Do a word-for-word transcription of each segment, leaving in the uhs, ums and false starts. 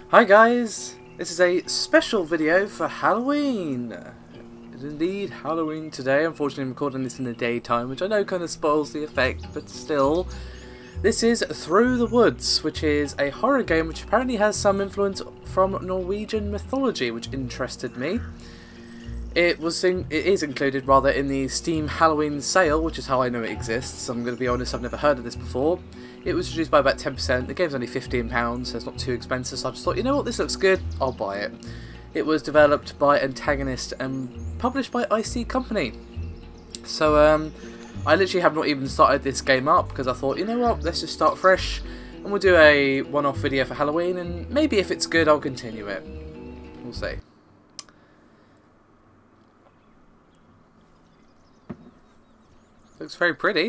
Hi guys, this is a special video for Halloween. It is indeed Halloween today. Unfortunately I'm recording this in the daytime, which I know kind of spoils the effect, but still. This is Through the Woods, which is a horror game which apparently has some influence from Norwegian mythology, which interested me. It was in, it is included rather in the Steam Halloween sale, which is how I know it exists. I'm going to be honest, I've never heard of this before. It was reduced by about ten percent. The game's only fifteen pounds, so it's not too expensive. So I just thought, you know what, this looks good, I'll buy it. It was developed by Antagonist and published by I C Company. So um, I literally have not even started this game up because I thought, you know what, let's just start fresh and we'll do a one-off video for Halloween, and maybe if it's good I'll continue it. We'll see. Looks very pretty.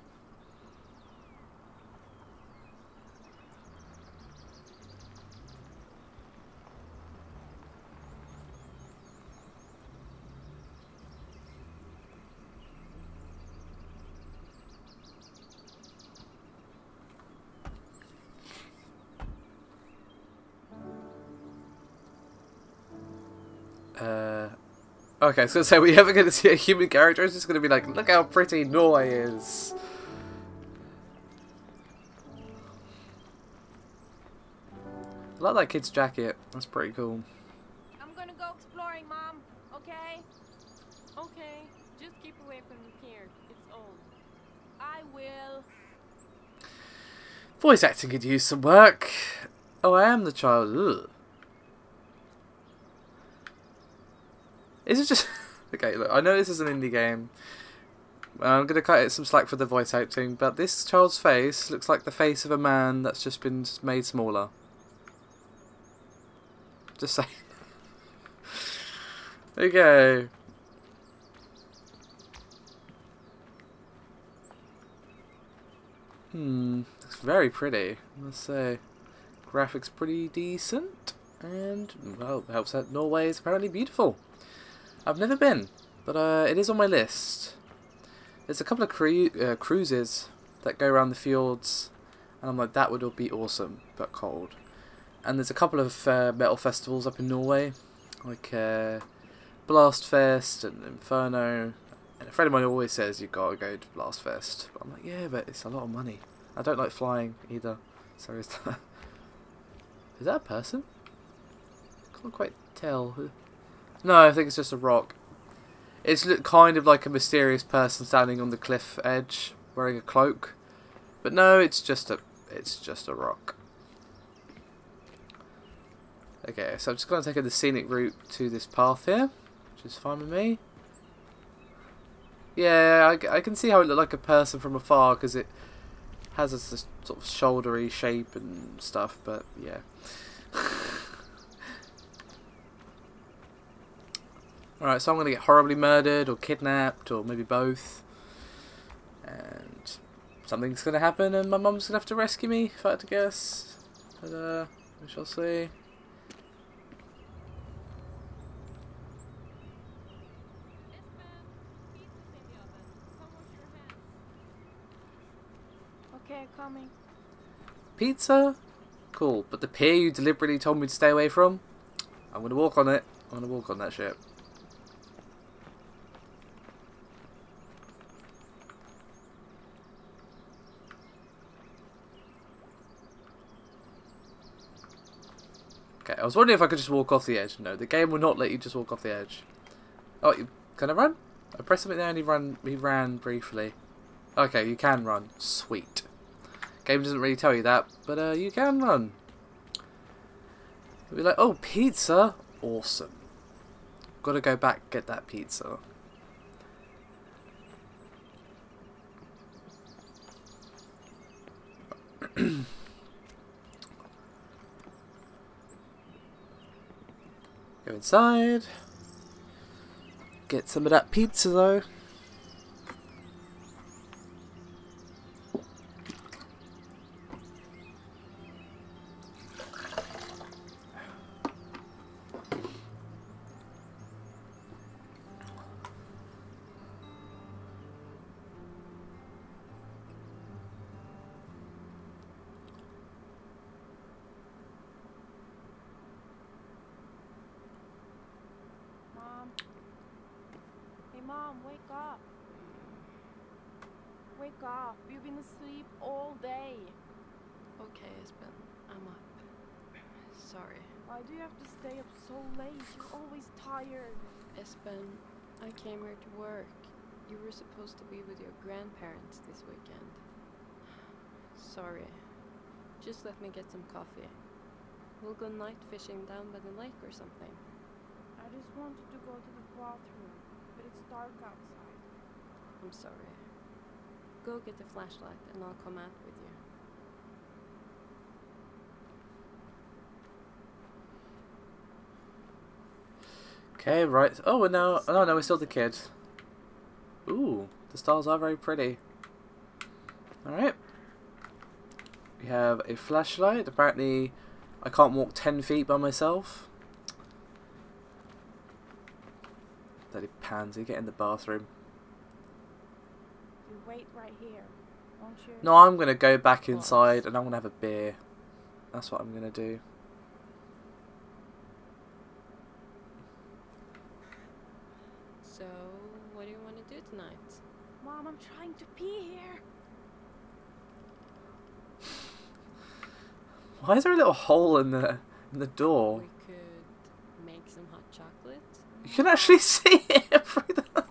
Uh, okay, I was going to say, we're never going to see a human character. It's just going to be like, look how pretty Noi is. I like that kid's jacket. That's pretty cool. I'm going to go exploring, Mom. Okay? Okay. Just keep away from the pier. It's old. I will. Voice acting could use some work. Oh, I am the child. Ugh. Is it just... Okay, look, I know this is an indie game. I'm going to cut it some slack for the voice acting, but this child's face looks like the face of a man that's just been made smaller. Just saying. Okay. Hmm, looks very pretty, I must say. Graphics pretty decent, and, well, helps that Norway is apparently beautiful. I've never been, but uh, it is on my list. There's a couple of cru uh, cruises that go around the fjords, and I'm like, that would all be awesome, but cold. And there's a couple of uh, metal festivals up in Norway, like uh, Blast Fest and Inferno. And a friend of mine always says you've got to go to Blast Fest, but I'm like, yeah, but it's a lot of money. I don't like flying either, so is that, is that a person? Can't quite tell. No, I think it's just a rock. It's kind of like a mysterious person standing on the cliff edge, wearing a cloak. But no, it's just a, it's just a rock. Okay, so I'm just going to take the scenic route to this path here, which is fine with me. Yeah, I, I can see how it looked like a person from afar because it has a sort of shouldery shape and stuff, but yeah. Alright, so I'm going to get horribly murdered or kidnapped or maybe both. And something's going to happen and my mum's going to have to rescue me, if I had to guess. But uh, we shall see. Okay, coming. Pizza? Cool. But the pier you deliberately told me to stay away from? I'm going to walk on it. I'm going to walk on that shit. Okay, I was wondering if I could just walk off the edge. No, the game will not let you just walk off the edge. Oh, you, can I run? I pressed something there and he, run, he ran briefly. Okay, you can run. Sweet. Game doesn't really tell you that, but uh, you can run. You'll be like, oh, pizza? Awesome. Gotta go back and get that pizza. Go inside. Get some of that pizza though. Mom, wake up. Wake up. You've been asleep all day. Okay, Espen, I'm up. Sorry. Why do you have to stay up so late? You're always tired. Espen, I came here to work. You were supposed to be with your grandparents this weekend. Sorry. Just let me get some coffee. We'll go night fishing down by the lake or something. I just wanted to go to the bathroom, but it's dark outside. I'm sorry. Go get the flashlight and I'll come out with you. Okay, right. Oh, we're now. Oh no, we're still the kid. Ooh, the stars are very pretty. All right. We have a flashlight. Apparently, I can't walk ten feet by myself. Bloody pansy, get in the bathroom. You wait right here, won't you? No, I'm gonna go back inside and I'm gonna have a beer. That's what I'm gonna do. So, what do you want to do tonight? Mom, I'm trying to pee here. Why is there a little hole in the in the door? We could make some hot chocolate. You can actually see it through the...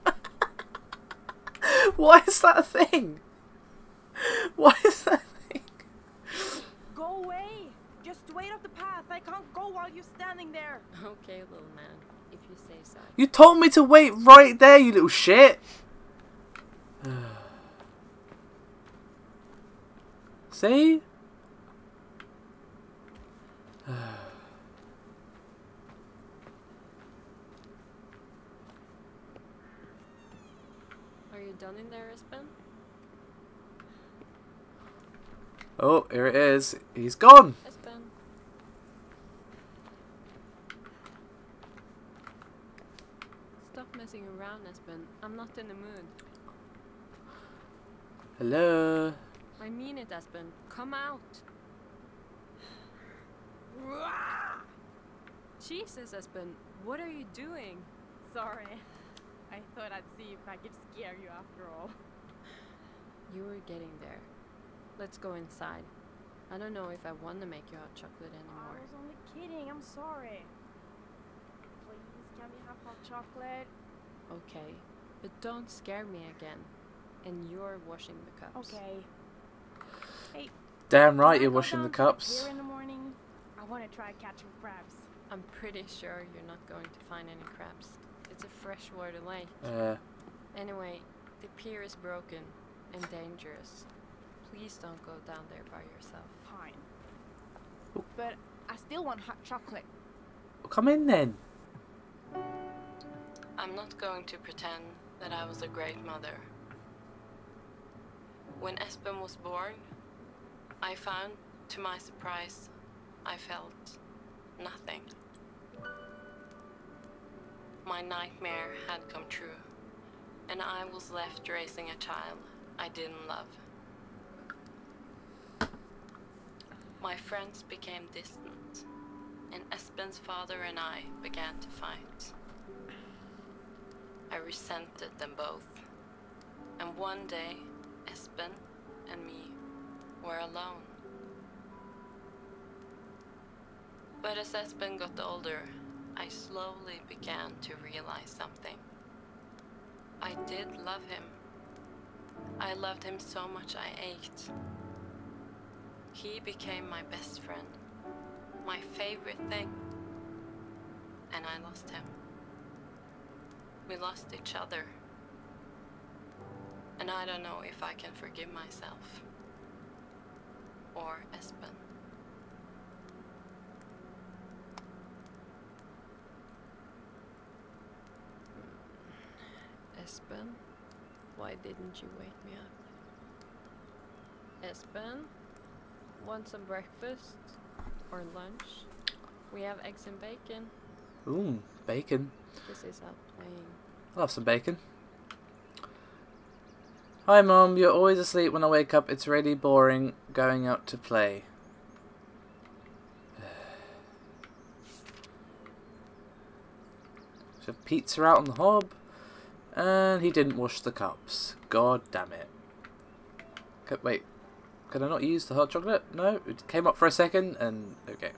Why is that a thing? Why is that a thing? Go away. Just wait up the path. I can't go while you're standing there. Okay, little man, if you say so. You told me to wait right there, you little shit. See? Are you done in there, Espen? Oh, here it is. He's gone. Espen? Stop messing around, Espen. I'm not in the mood. Hello. I mean it, Espen. Come out. Jesus, Espen. What are you doing? Sorry. I thought I'd see if I could scare you after all. You were getting there. Let's go inside. I don't know if I want to make you hot chocolate I anymore. was only kidding. I'm sorry. Please, can we have hot chocolate? Okay, but don't scare me again. And you're washing the cups. Okay. Hey, Damn right can I you're go washing the down to the cups. pier in the morning? I want to try catching crabs. I'm pretty sure you're not going to find any crabs. It's a freshwater lake. Uh, Anyway, the pier is broken and dangerous. Please don't go down there by yourself. Fine. But I still want hot chocolate. come in then. I'm not going to pretend that I was a great mother. When Espen was born, I found, to my surprise, I felt nothing. My nightmare had come true, and I was left raising a child I didn't love. My friends became distant, and Espen's father and I began to fight. I resented them both, and one day, Espen and me were alone. But as Espen got older, I slowly began to realize something. I did love him. I loved him so much I ached. He became my best friend, my favorite thing, and I lost him. We lost each other, and I don't know if I can forgive myself or Espen. Espen, why didn't you wake me up? Espen, want some breakfast or lunch? We have eggs and bacon. Ooh, bacon. This is out playing. I'll have some bacon. Hi Mom, you're always asleep when I wake up. It's really boring going out to play. We have pizza out on the hob. And he didn't wash the cups. God damn it. Okay, wait. Can I not use the hot chocolate? No, it came up for a second and okay.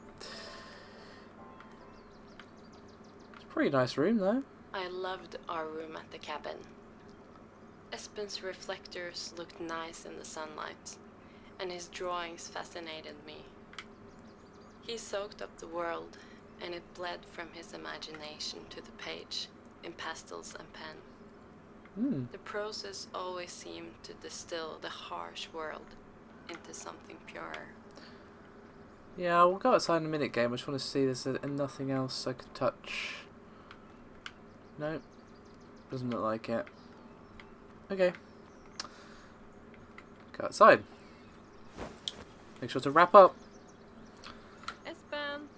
It's a pretty nice room though. I loved our room at the cabin. Espen's reflectors looked nice in the sunlight, and his drawings fascinated me. He soaked up the world, and it bled from his imagination to the page, in pastels and pen. Mm. The process always seemed to distill the harsh world into something purer. Yeah, we'll go outside in a minute, game. I just want to see this and nothing else I could touch. Nope. Doesn't look like it. Okay. Go outside. Make sure to wrap up. Espen!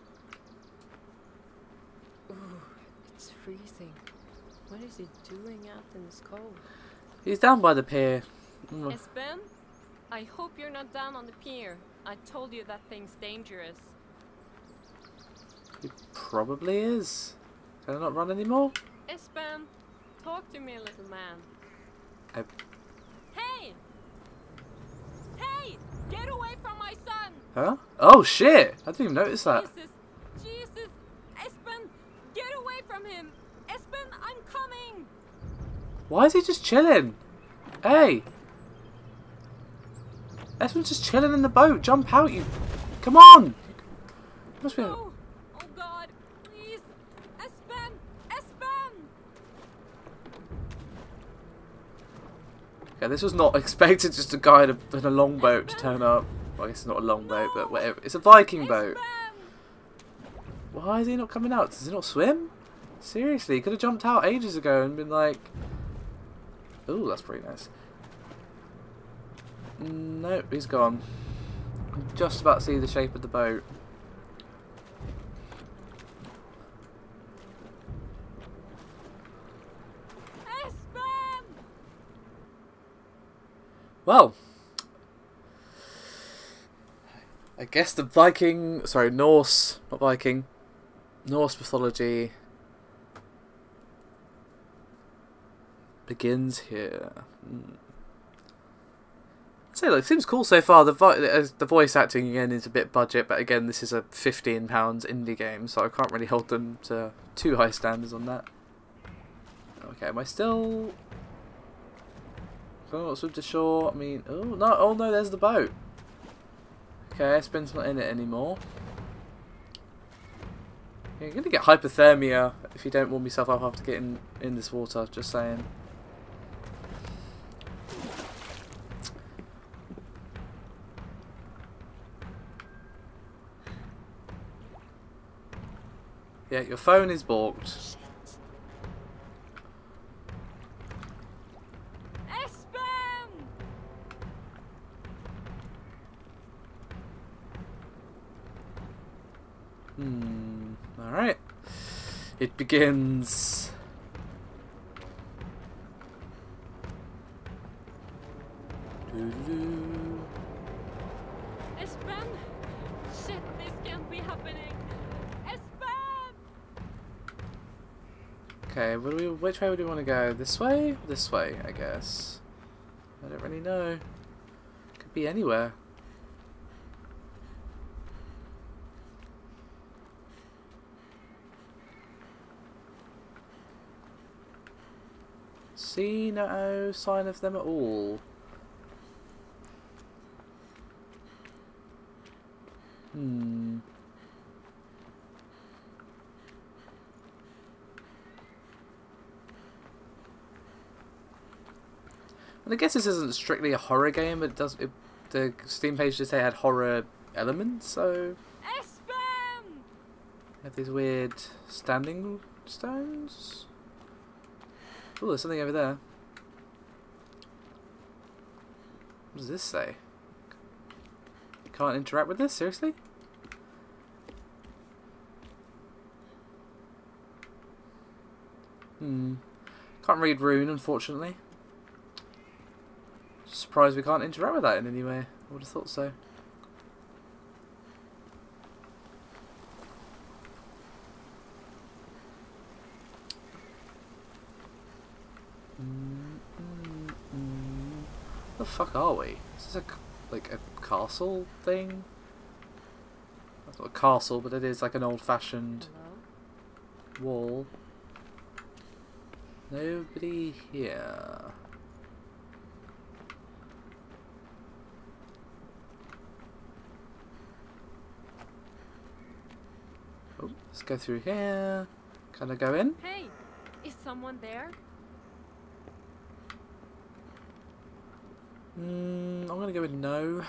Ooh, it's freezing. What is he doing out in this cold? He's down by the pier. Mm. Espen? I hope you're not down on the pier. I told you that thing's dangerous. He probably is. Can I not run anymore? Espen, talk to me, little man. I... Hey! Hey! Get away from my son! Huh? Oh shit! I didn't even notice that. Jesus! Jesus! Espen! Get away from him! Espen, I'm coming! Why is he just chilling? Hey! Espen's just chilling in the boat. Jump out, you... Come on! Must be... No! Oh God! Please! Espen! Espen! Yeah, this was not expected. Just a guy in a, in a longboat to turn up. Well, I guess it's not a longboat, No. but whatever. It's a Viking boat. Espen! Why is he not coming out? Does he not swim? Seriously, he could have jumped out ages ago and been like... Ooh, that's pretty nice. Nope, he's gone. I'm just about to see the shape of the boat. Espen! Well, I guess the Viking, sorry, Norse, not Viking, Norse mythology begins here. Hmm. I'd say, like, it seems cool so far. The vo the voice acting again is a bit budget, but again, this is a fifteen pounds indie game, so I can't really hold them to too high standards on that. Okay, am I still? Can I not swim to shore? I mean, oh no, oh no, there's the boat. Okay, Espen's not in it anymore. You're gonna get hypothermia if you don't warm yourself up after getting in this water. Just saying. Yeah, your phone is balked. Espen! Hmm. Alright. It begins. Doo-doo-doo. Espen! Shit, this can't be happening. Espen! Okay, what do we, which way would we want to go? This way? This way, I guess. I don't really know. Could be anywhere. See no sign of them at all. Hmm. And I guess this isn't strictly a horror game, but it does. It, the Steam page did say it had horror elements, so Espen! you have these weird standing stones. Oh, there's something over there. What does this say? You can't interact with this? Seriously? Hmm. Can't read rune, unfortunately. Surprised we can't interact with that in any way. I would have thought so. the fuck are we? Is this a, c- like a castle thing? That's not a castle, but it is like an old-fashioned wall. Nobody here. Oh, let's go through here. Can I go in? Hey, is someone there? Mm, I'm gonna go with no.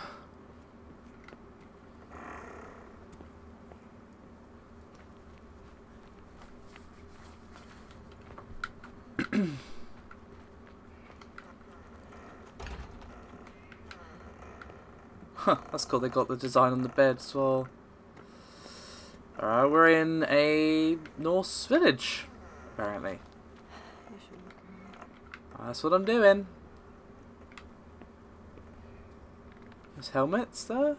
Huh, that's cool. They got the design on the bed as well. Alright, we're in a Norse village, apparently. That's what I'm doing. There's helmets there.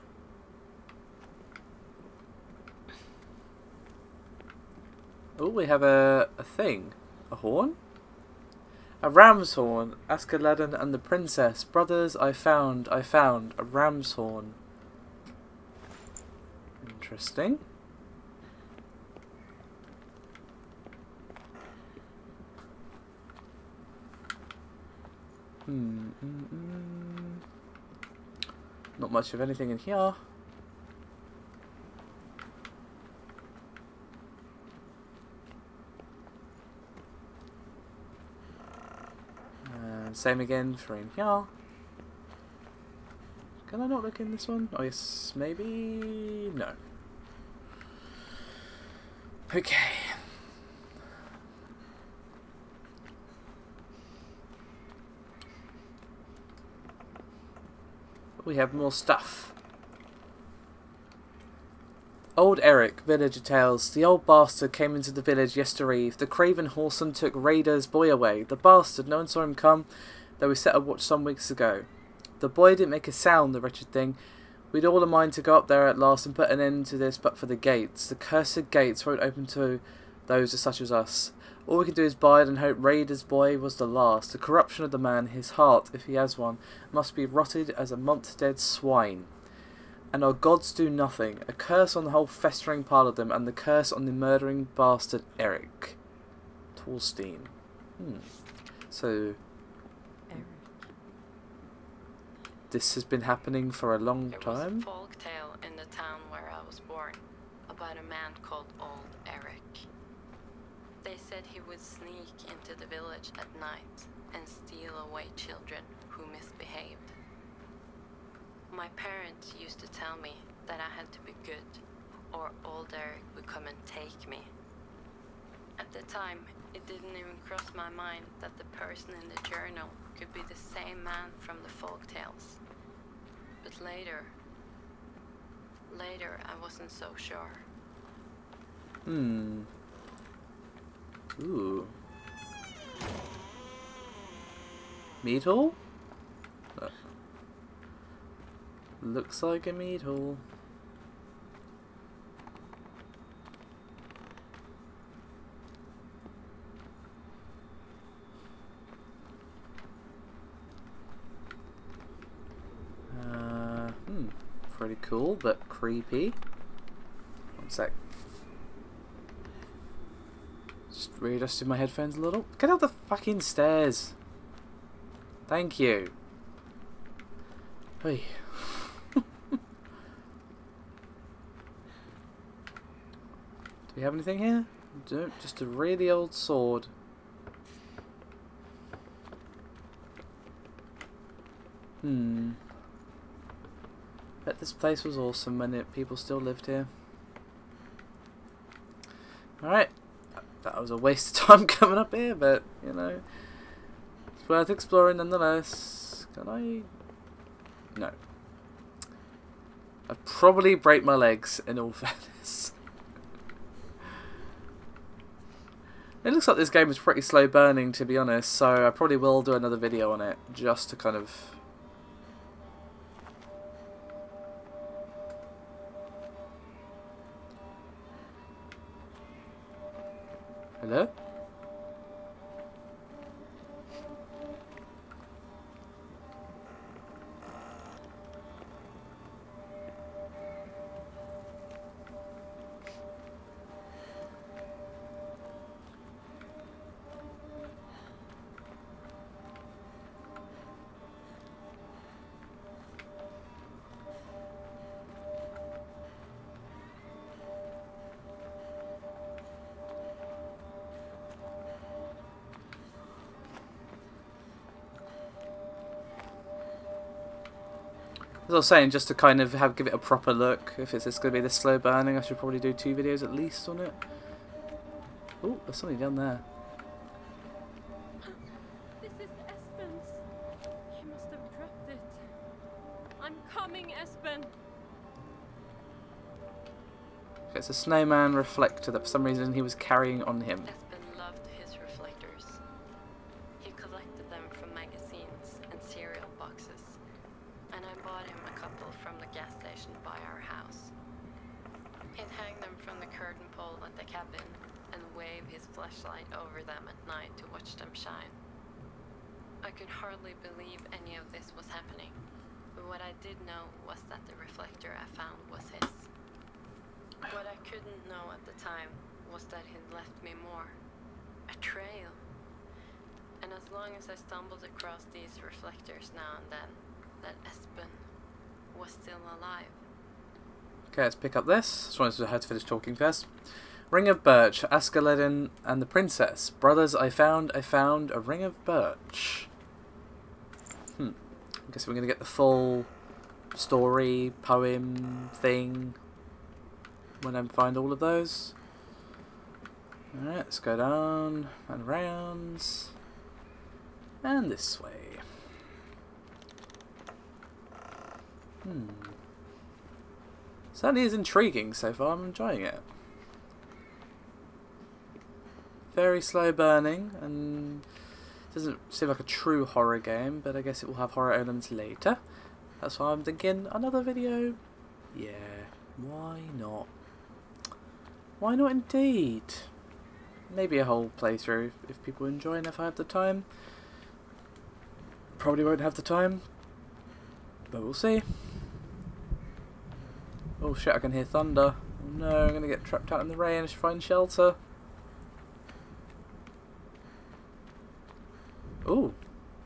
Oh, we have a, a thing. A horn? A ram's horn. Askeladden and the princess. Brothers, I found, I found a ram's horn. Interesting. Hmm. Mm, mm. Not much of anything in here. And same again for in here. Can I not look in this one? Oh yes, maybe... no. Okay. We have more stuff. Old Eric, Villager Tales. The old bastard came into the village yestereve. The craven whoreson took Raider's boy away. The bastard, no one saw him come, though we set a watch some weeks ago. The boy didn't make a sound, the wretched thing. We'd all a mind to go up there at last and put an end to this but for the gates. The cursed gates won't open to those as such as us. All we can do is bide and hope Raider's boy was the last. The corruption of the man, his heart, if he has one, must be rotted as a month-dead swine. And our gods do nothing. A curse on the whole festering pile of them, and the curse on the murdering bastard Eric. Torstein. Hmm. So... Eric. This has been happening for a long There time? was a folk tale in the town where I was born about a man called Old Eric. They said he would sneak into the village at night and steal away children who misbehaved. My parents used to tell me that I had to be good, or Old Eric would come and take me. At the time, it didn't even cross my mind that the person in the journal could be the same man from the folk tales. But later, later I wasn't so sure. Hmm. Ooh. Meat hall? Uh, looks like a meat hall. Uh, hmm. Pretty cool, but creepy. One sec. Just readjusting my headphones a little. Get out the fucking stairs. Thank you. Hey. Do we have anything here? Don't. Just a really old sword. Hmm. Bet this place was awesome when it, people still lived here. Alright. That was a waste of time coming up here, but, you know, it's worth exploring nonetheless. Can I? No. I'd probably break my legs, in all fairness. It looks like this game is pretty slow burning, to be honest, so I probably will do another video on it, just to kind of... Hello? As I was saying, just to kind of have give it a proper look, if it's, it's going to be this slow burning, I should probably do two videos at least on it. Oh, there's something down there. This is Espen's. He must have dropped it. I'm coming, Espen. Okay, it's a snowman reflector that for some reason he was carrying on him. Espen loved his reflectors. He collected them from magazines and cereal boxes, and I bought him a couple from the gas station by our house. He'd hang them from the curtain pole at the cabin and wave his flashlight over them at night to watch them shine. I could hardly believe any of this was happening, but what I did know was that the reflector I found was his. What I couldn't know at the time was that he'd left me more. A trail. And as long as I stumbled across these reflectors now and then, that Espen was still alive. Okay, let's pick up this. Just wanted her to finish talking first. Ring of Birch, Askeladden and the Princess. Brothers, I found, I found a ring of birch. Hmm. I guess we're going to get the full story, poem, thing when I find all of those. Alright, let's go down and around. And this way. Hmm. Certainly is intriguing so far, I'm enjoying it. Very slow burning, and doesn't seem like a true horror game, but I guess it will have horror elements later. That's why I'm thinking another video. Yeah, why not? Why not indeed? Maybe a whole playthrough if people enjoy and if I have the time. Probably won't have the time, but we'll see. Oh shit, I can hear thunder. Oh no, I'm gonna get trapped out in the rain. I should find shelter. Ooh.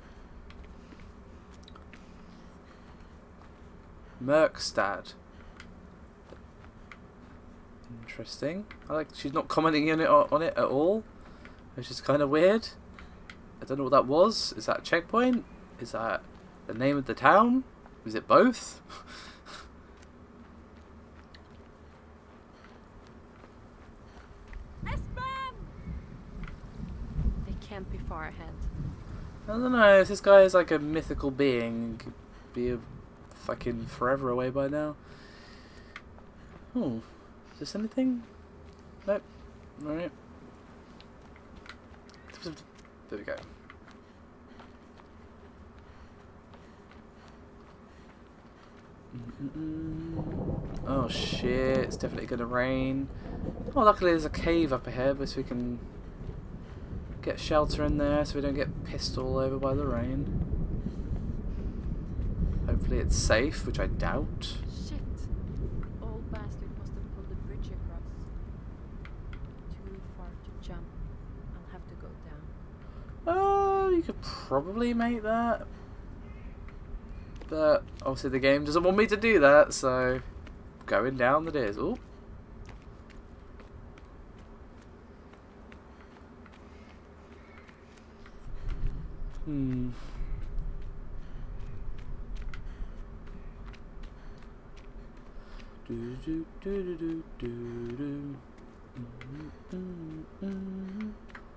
Merkstad. Interesting. I like she's not commenting on it on it at all, which is kind of weird. I don't know what that was. Is that a checkpoint? Is that the name of the town? Is it both? Espen! They can't be far ahead. I don't know. If this guy is like a mythical being, he could be a fucking forever away by now. Oh, is this anything? Nope. Alright. There we go. Mm-mm-mm. Oh shit, it's definitely gonna rain. Oh, luckily there's a cave up ahead, so we can get shelter in there so we don't get pissed all over by the rain. Hopefully it's safe, which I doubt. Shit. Old bastard must have pulled the bridge across. Too far to jump. I'll have to go down. Oh, you could probably make that. But obviously the game doesn't want me to do that, so going down it is. Ooh. Hmm. Do do do do do do do. Mm, mm, mm.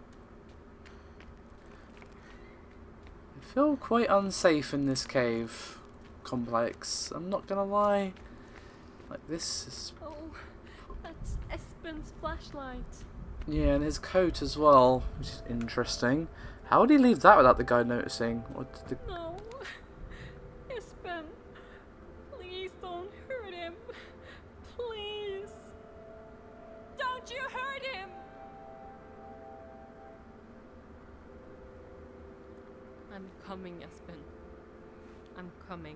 I feel quite unsafe in this cave complex. I'm not gonna lie. Like this is. Oh, that's Espen's flashlight. Yeah, and his coat as well, which is interesting. How would he leave that without the guy noticing? What did the... No. Espen. Please don't hurt him. Please. Don't you hurt him. I'm coming, Espen. I'm coming.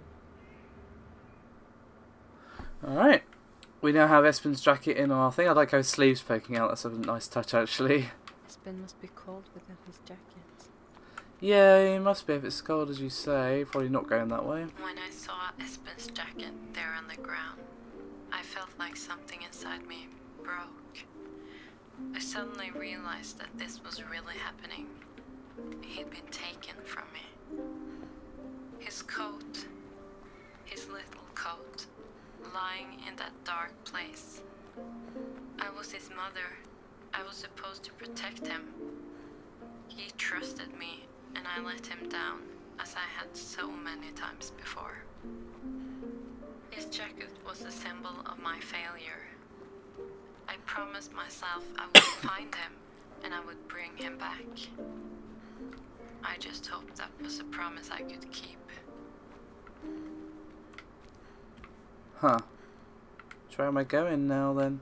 Alright. We now have Espen's jacket in our thing. I like how his sleeve's poking out. That's a nice touch, actually. Espen must be cold without his jacket. Yeah, he must be if it's cold, as you say. Probably not going that way. When I saw Espen's jacket there on the ground, I felt like something inside me broke. I suddenly realized that this was really happening. He'd been taken from me. His coat, his little coat, lying in that dark place. I was his mother. I was supposed to protect him. He trusted me, and I let him down, as I had so many times before. His jacket was a symbol of my failure. I promised myself I would find him, and I would bring him back. I just hoped that was a promise I could keep. Huh. Which way am I going now then?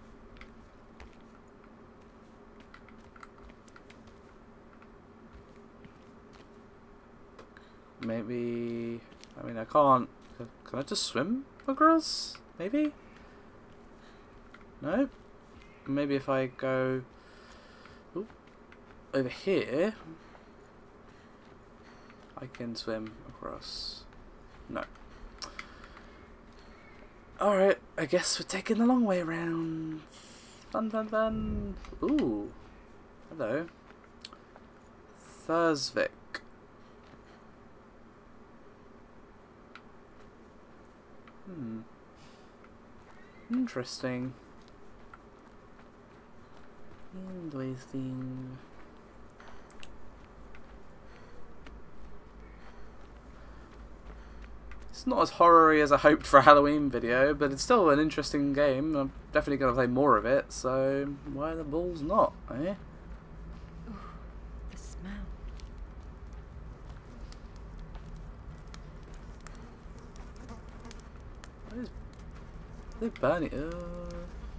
Maybe... I mean, I can't... Can I just swim across? Maybe? No? Maybe if I go... Ooh, over here... I can swim across. No. Alright, I guess we're taking the long way around. Fun, fun, fun. Ooh. Hello. Thursvik. Hmm. Interesting. Interesting. It's not as horror-y as I hoped for a Halloween video, but it's still an interesting game. I'm definitely going to play more of it, so why the balls not, eh? Ooh, the smell. What is... They burn it. Uh,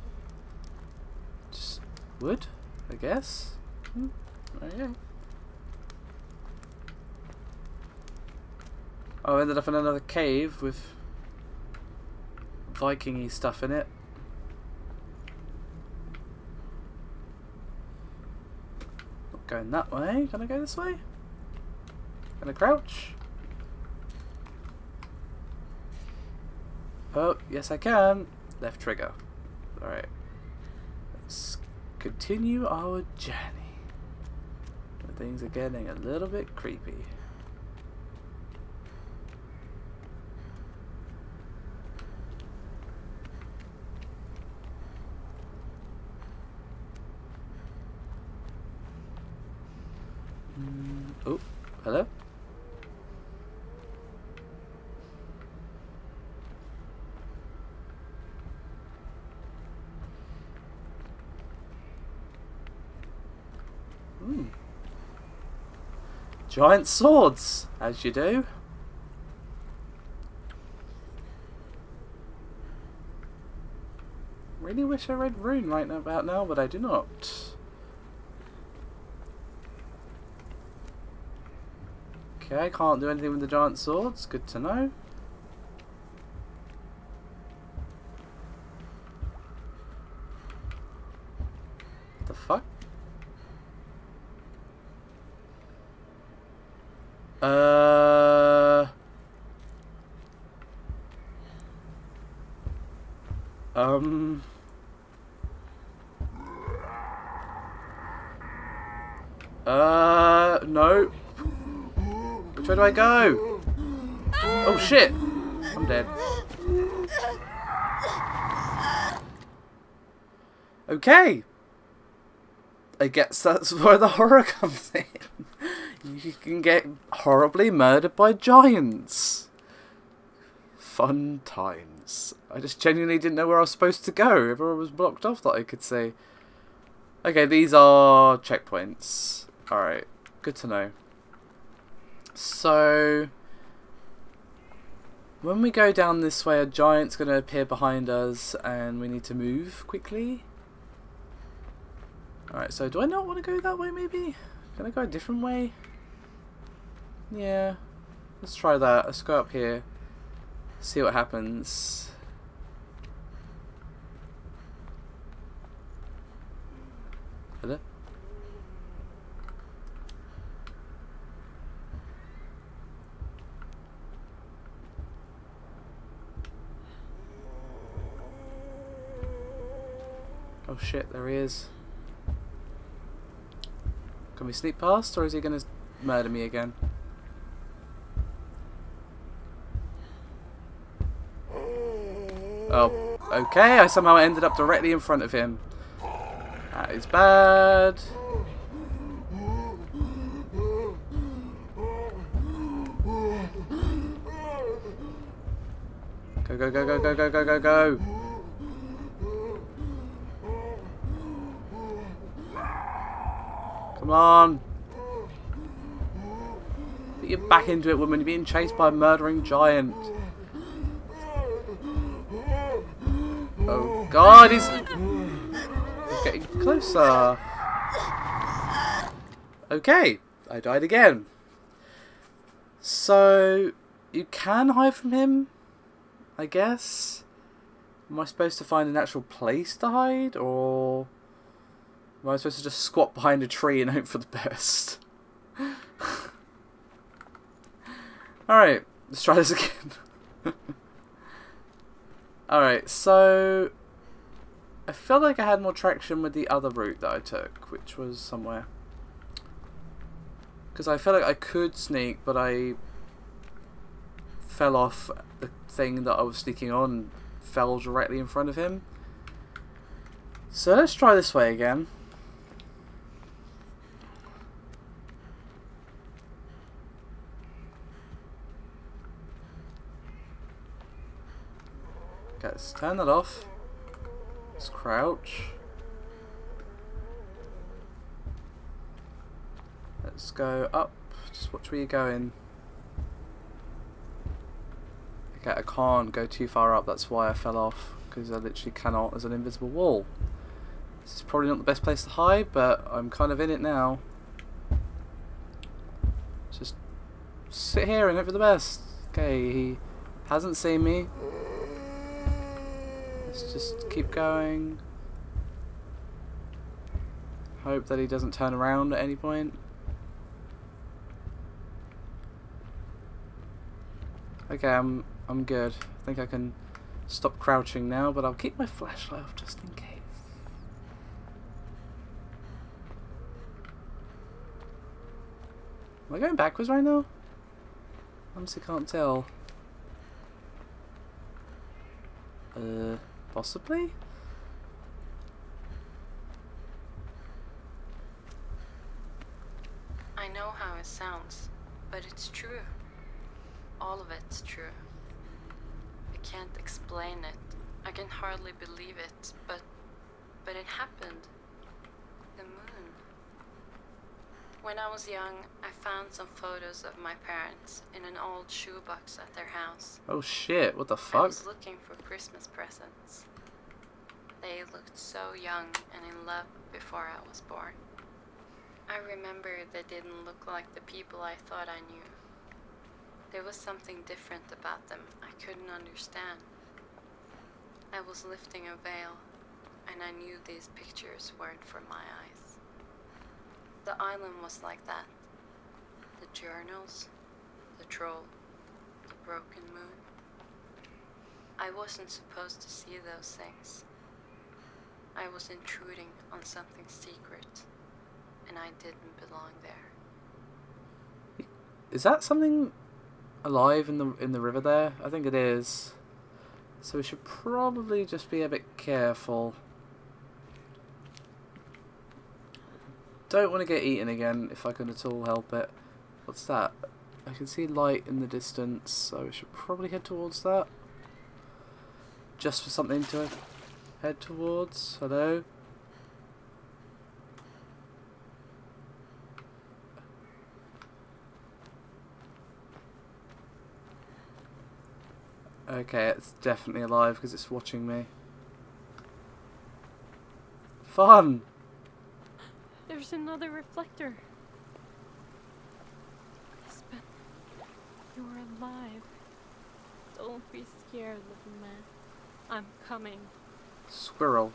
just wood, I guess. Hmm. Okay. Oh, I ended up in another cave with Viking-y stuff in it. Not going that way. Can I go this way? Can I crouch? Oh, yes I can. Left trigger. Alright. Let's continue our journey. Things are getting a little bit creepy. Oh, hello? Hmm. Giant swords, as you do. Really wish I read Rune right now about now, but I do not. Okay, I can't do anything with the giant swords. Good to know. What the fuck? Uh... Um... Uh... No. Which way do I go? Oh shit! I'm dead. Okay! I guess that's where the horror comes in. You can get horribly murdered by giants. Fun times. I just genuinely didn't know where I was supposed to go. Everyone was blocked off that I could see. Okay, these are checkpoints. Alright, good to know. So, when we go down this way, a giant's going to appear behind us and we need to move quickly. Alright, so do I not want to go that way maybe? Can I go a different way? Yeah, let's try that. Let's go up here, see what happens. Hello? Oh shit, there he is. Can we sneak past, or is he going to murder me again? Oh, okay. I somehow ended up directly in front of him. That is bad. Go, go, go, go, go, go, go, go, go. Come on. Put your back into it, woman. You're being chased by a murdering giant. Oh, God. He's, he's getting closer. Okay. I died again. So, you can hide from him, I guess. Am I supposed to find an actual place to hide, or am I supposed to just squat behind a tree and hope for the best? Alright, let's try this again. Alright, so I feel like I had more traction with the other route that I took, which was somewhere. Because I felt like I could sneak, but I fell off the thing that I was sneaking on and fell directly in front of him. So let's try this way again. Okay, let's turn that off. Let's crouch. Let's go up. Just watch where you're going. Okay, I can't go too far up. That's why I fell off. Because I literally cannot. There's an invisible wall. This is probably not the best place to hide, but I'm kind of in it now. Just sit here and hope for the best. Okay, he hasn't seen me. Let's just keep going. Hope that he doesn't turn around at any point. Okay, I'm I'm good. I think I can stop crouching now, but I'll keep my flashlight off just in case. Am I going backwards right now? Honestly can't tell. Uh, possibly? I know how it sounds, but it's true. All of it's true. I can't explain it. I can hardly believe it, but but it happened. The moon. When I was young, I found some photos of my parents in an old shoebox at their house. Oh shit, what the I fuck? was looking for Christmas presents. They looked so young and in love before I was born. I remember they didn't look like the people I thought I knew. There was something different about them I couldn't understand. I was lifting a veil, and I knew these pictures weren't for my eyes. The island was like that. The journals, the troll, the broken moon. I wasn't supposed to see those things. I was intruding on something secret, and I didn't belong there. Is that something alive in the in the river there? I think it is. So we should probably just be a bit careful. Don't want to get eaten again if I can at all help it. What's that? I can see light in the distance, so we should probably head towards that. Just for something to head towards. Hello? Okay, it's definitely alive because it's watching me. Fun! There's another reflector. Espen, you're alive. Don't be scared, little man. I'm coming. Squirrel.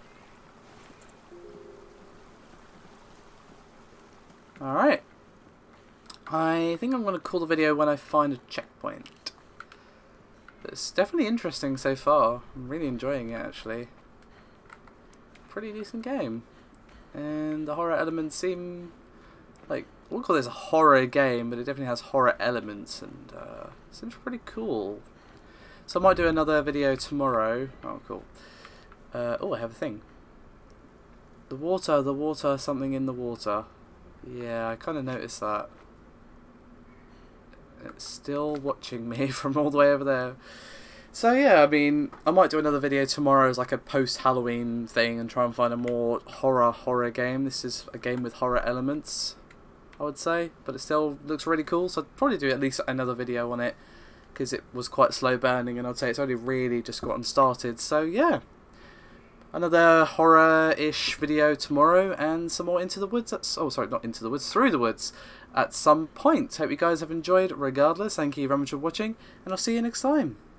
Alright. I think I'm going to call the video when I find a checkpoint. It's definitely interesting so far. I'm really enjoying it actually. Pretty decent game. And the horror elements seem like, I wouldn't call this a horror game, but it definitely has horror elements and uh, seems pretty cool. So I might do another video tomorrow. Oh, cool. Uh, oh, I have a thing. The water, the water, something in the water. Yeah, I kind of noticed that. It's still watching me from all the way over there. So yeah, I mean, I might do another video tomorrow as like a post-Halloween thing and try and find a more horror horror game. This is a game with horror elements, I would say, but it still looks really cool, so I'd probably do at least another video on it, because it was quite slow burning, and I'd say it's only really just gotten started. So yeah, another horror-ish video tomorrow, and some more Into the Woods. That's, oh, sorry, not Into the Woods, Through the Woods at some point. Hope you guys have enjoyed regardless. Thank you very much for watching, and I'll see you next time.